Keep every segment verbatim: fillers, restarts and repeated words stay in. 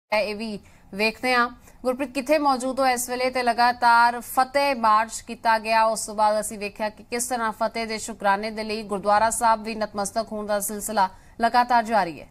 ਇਹ ਵੀ ਵੇਖਦੇ ਹਾਂ। ਗੁਰਪ੍ਰੀਤ ਕਿੱਥੇ ਮੌਜੂਦ ਹੋ ਇਸ ਵੇਲੇ ਤੇ ਲਗਾਤਾਰ ਫਤਿਹ ਮਾਰਚ ਕੀਤਾ ਗਿਆ, ਉਸ ਤੋਂ ਬਾਅਦ ਅਸੀਂ ਵੇਖਿਆ ਕਿ ਕਿਸ ਤਰ੍ਹਾਂ ਫਤਿਹ ਦੇ ਸ਼ੁਕਰਾਨੇ ਦੇ ਲਈ ਗੁਰਦੁਆਰਾ ਸਾਹਿਬ ਵੀ ਨਤਮਸਤਕ ਹੋਣ ਦਾ ਸਿਲਸਿਲਾ ਲਗਾਤਾਰ ਜਾਰੀ ਹੈ।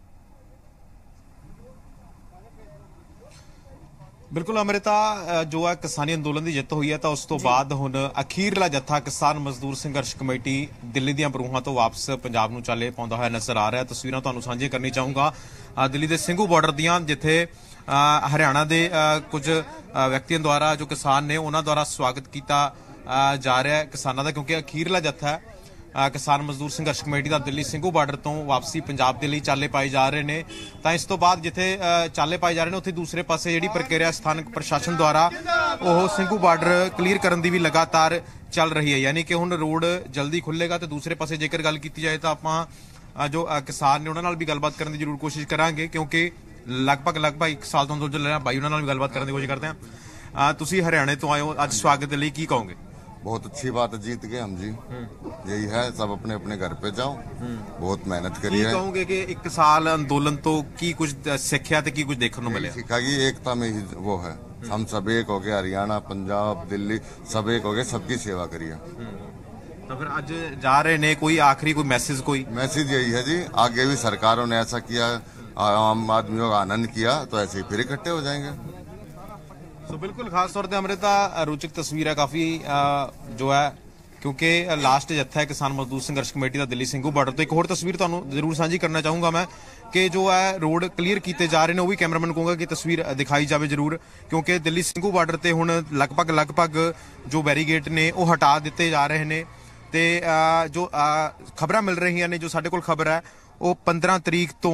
बिल्कुल अमृता, जो है किसानी अंदोलन की जित हुई है तो उस तो बाद हुण अखीरला जत्था किसान मजदूर संघर्ष कमेटी दिल्ली ਦੀਆਂ ਬਰੂਹਾਂ ਤੋਂ वापस पंजाब ਨੂੰ ਚਾਲੇ ਪਾਉਂਦਾ ਹੋਇਆ नजर आ रहा है। तस्वीरां ਤੁਹਾਨੂੰ ਸਾਂਝੇ ਕਰਨੀ ਚਾਹੂੰਗਾ दिल्ली ਦੇ ਸਿੰਘੂ ਬਾਰਡਰ ਦੀਆਂ, ਜਿੱਥੇ हरियाणा ਦੇ ਕੁਝ ਵਿਅਕਤੀਆਂ ਦੁਆਰਾ जो किसान ने उन्होंने द्वारा स्वागत किया जा रहा है किसानों का, क्योंकि अखीरला जत्था है किसान मजदूर संघर्ष कमेटी का दिल्ली ਸਿੰਘੂ ਬਾਰਡਰ ਤੋਂ वापसी पंजाब के लिए चाले पाए जा रहे हैं। तो इस तो बाद जिथे चाले पाए जा रहे हैं उत्थे दूसरे पासे जिहड़ी प्रक्रिया स्थानक प्रशासन द्वारा वो ਸਿੰਘੂ बार्डर क्लीयर करने की भी लगातार चल रही है, यानी कि हुण रोड जल्दी खुलेगा। तो दूसरे पासे जेकर गल की जाए तो आपां जो किसान ने उन्हां नाल भी गलबात करने की जरूर कोशिश करांगे, क्योंकि लगभग लगभग एक साल तो अंदोलन चल रहा। भाई उन्हां नाल भी गलबात करने की कोशिश करते हैं। तुसीं हरियाणे तो आए हो, अज स्वागत के लिए की कहोगे? बहुत अच्छी बात है, जीत गए हम जी। यही है, सब अपने अपने घर पे जाओ, बहुत मेहनत करी है। कहोगे कि एक साल अंदोलन तो की कुछ सीखा ते की कुछ देखने को मिला? सीखा कि एकता में ही वो है, हम सब एक हो गए, हरियाणा पंजाब दिल्ली सब एक हो गए, सबकी सेवा करिए। तो फिर आज जा रहे ने, कोई आखिरी कोई मैसेज? कोई मैसेज यही है जी, आगे भी सरकारों ने ऐसा किया, आम आदमियों का आनंद किया, तो ऐसे ही फिर इकट्ठे हो जाएंगे। तो बिल्कुल खास तौर पर अमृता रोचक तस्वीर है काफी जो है, क्योंकि लास्ट जत्था है किसान मजदूर संघर्ष कमेटी का दिल्ली ਸਿੰਘੂ बार्डर। तो एक होर तस्वीर तुहानू जरूर साझी करना चाहूंगा मैं कि जो है रोड क्लीयर किए जा रहे हैं, वो भी कैमरामैन कहूंगा कि तस्वीर दिखाई जाए जरूर, क्योंकि दिल्ली ਸਿੰਘੂ बार्डर से हुण लगभग लगभग जो बैरीगेट ने वो हटा दिते जा रहे हैं। तो जो खबर मिल रही ने, जो साडे कोल खबर है वो पंद्रह तरीक तो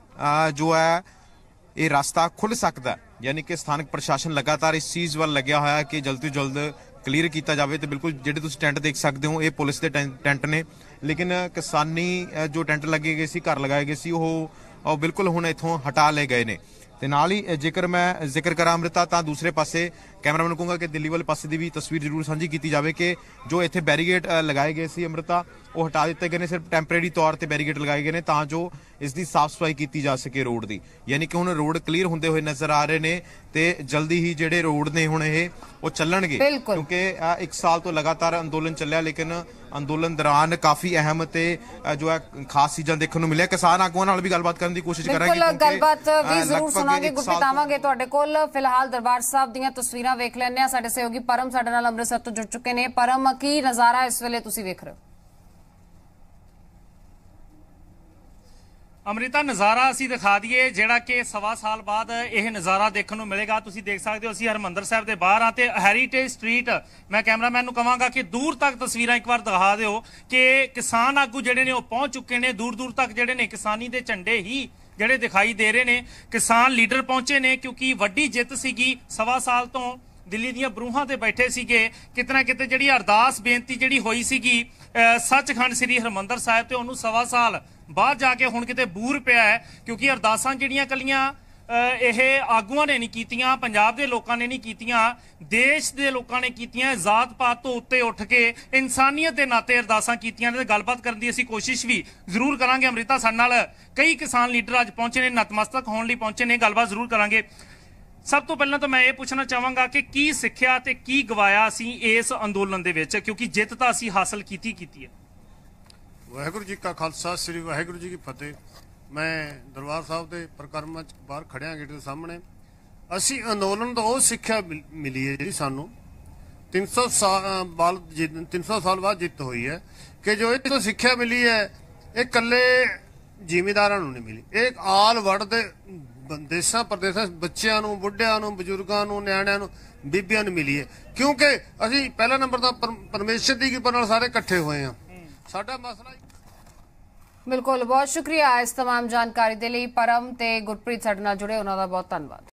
जो है ये रास्ता खुल सकता है, यानी कि स्थानक प्रशासन लगातार इस चीज़ वाल लग्या होया कि जल्द तो जल्द क्लीयर किया जाए। तो बिल्कुल जिहड़े तुसीं टेंट देख सकते हो ये पुलिस के टेंट ने, लेकिन किसानी जो टेंट लगे गए सी, घर लगाए गए सी, वो बिल्कुल हुण इत्थों हटा ले गए ने। ते नाल ही जेकर मैं जिक्र करा अमृता, तो दूसरे पासे कैमरामैन कहूँगा कि दिल्ली वाले पासे की भी तस्वीर जरूर साझी की जाए कि जो इत्थे बैरीगेट लगाए गए सी अमृता वो हटा दिते गए ने, सिर्फ टैंपरेरी तौर पर बैरीगेट लगाए गए हैं तां जो इसकी साफ सफाई की जा सके रोड की, यानी कि हुण रोड क्लीयर होंदे हुए नजर आ रहे हैं। तो जल्दी ही जिहड़े रोड ने हुण ये वो चलणगे, क्योंकि एक साल तो लगातार अंदोलन चलिया, लेकिन अंदोलन दौरान काफी अहम ते जो है खास चीज़ां देखने को मिलिया। किसान आगुआं नाल भी गलबात करने की कोशिश करांगे, गलबात भी जरूर सुनांगे। गुरप्रीत आवांगे तुहाडे कोल, फिलहाल दरबार साहब दीयां तस्वीरां वेख लैंदे आ। साडे सहयोगी परम साडे नाल अमृतसर तो जुड़ चुके ने। परम, की नज़ारा इस वेले तुसीं वेख रहे हो? अमृता, नज़ारा असी दिखा दिए जिहड़ा कि सवा साल बाद यह नज़ारा देखने को मिलेगा। तुसीं देख सकते हो असी हरमंदर साहब के बाहर हाँ, तो हैरीटेज स्ट्रीट मैं कैमरामैन नूं कहांगा कि दूर तक तस्वीरां एक बार दिखा दिओ कि किसान आगू जिहड़े ने पहुंच चुके हैं। दूर दूर तक जिहड़े ने किसानी के झंडे ही जिहड़े दिखाई दे रहे हैं। किसान लीडर पहुंचे ने, क्योंकि वड्डी जित सीगी सवा साल तो दिल्ली ਦੀਆਂ ਬਰੂਹਾਂ ਤੇ ਬੈਠੇ ਸੀਗੇ। ਕਿਤੇ ਨਾ ਕਿਤੇ ਜਿਹੜੀ ਅਰਦਾਸ ਬੇਨਤੀ ਜਿਹੜੀ ਹੋਈ ਸੀਗੀ ਸੱਚਖੰਡ ਸ੍ਰੀ ਹਰਮੰਦਰ ਸਾਹਿਬ ਤੇ ਉਹਨੂੰ ਸਵਾ ਸਾਲ ਬਾਅਦ ਜਾ ਕੇ ਹੁਣ ਕਿਤੇ ਬੂਰ ਪਿਆ ਹੈ, ਕਿਉਂਕਿ ਅਰਦਾਸਾਂ ਜਿਹੜੀਆਂ ਕੱਲੀਆਂ ਇਹ ਆਗੂਆਂ ਨੇ ਨਹੀਂ ਕੀਤੀਆਂ, ਪੰਜਾਬ ਦੇ ਲੋਕਾਂ ਨੇ ਨਹੀਂ ਕੀਤੀਆਂ, ਦੇਸ਼ ਦੇ ਲੋਕਾਂ ਨੇ ਕੀਤੀਆਂ। ਜ਼ਾਤ ਪਾਤ ਤੋਂ ਉੱਤੇ ਉੱਠ ਕੇ ਇਨਸਾਨੀਅਤ ਦੇ ਨਾਤੇ ਅਰਦਾਸਾਂ ਕੀਤੀਆਂ ਨੇ। ਗੱਲਬਾਤ ਕਰਨ ਦੀ ਅਸੀਂ ਕੋਸ਼ਿਸ਼ ਵੀ ਜ਼ਰੂਰ ਕਰਾਂਗੇ। ਅਮ੍ਰਿਤਾ, ਸਾਡੇ ਨਾਲ ਕਈ ਕਿਸਾਨ ਲੀਡਰ ਅੱਜ ਪਹੁੰਚੇ ਨੇ, ਨਤਮਸਤਕ ਹੋਣ ਲਈ ਪਹੁੰਚੇ ਨੇ, ਗੱਲਬਾਤ ਜ਼ਰੂਰ ਕਰਾਂਗੇ। सब तो पहले तो मैं ये पूछना चाहांगा कि की सिक्ख्या ते की गवाया असी इस अंदोलन दे विच, क्योंकि जित तां असी हासिल कीती कीती है। वाहिगुरू जी का खालसा, श्री वाहिगुरू जी की फतेह। मैं दरबार साहब के परिक्रमा बाहर खड़िया गेट के सामने। असी अंदोलन तो वो सिक्ख्या मिली है जी सानू तीन सौ साल तीन सौ साल बाद जित हुई है, कि जो इस तो सिक्ख्या मिली है ये कल्ले जिमीदारां नूं नहीं मिली, एक आल वर्ड दे देशा प्रदेशा बच्चों नूं, बुढ़िया नूं, बजुर्गों नूं, न्याणियां नूं, बीबियां नूं मिली है, क्योंकि असी पहला नंबर तो परमेश्वर की कृपा नाल सारे इकट्ठे हुए हैं। साडा मसला बिल्कुल, बहुत शुक्रिया इस तमाम जानकारी के लिए परम ते गुरप्रीत साडे नाल जुड़े, उन्हां दा बहुत धन्नवाद।